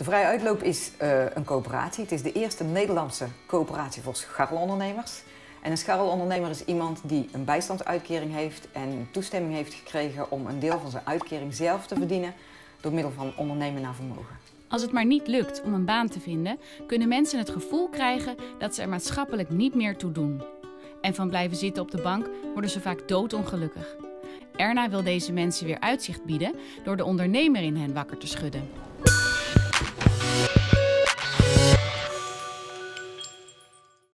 Vrij Uitloop is een coöperatie. Het is de eerste Nederlandse coöperatie voor scharrelondernemers. En een scharrelondernemer is iemand die een bijstandsuitkering heeft en toestemming heeft gekregen om een deel van zijn uitkering zelf te verdienen door middel van ondernemen naar vermogen. Als het maar niet lukt om een baan te vinden, kunnen mensen het gevoel krijgen dat ze er maatschappelijk niet meer toe doen. En van blijven zitten op de bank worden ze vaak doodongelukkig. Erna wil deze mensen weer uitzicht bieden door de ondernemer in hen wakker te schudden.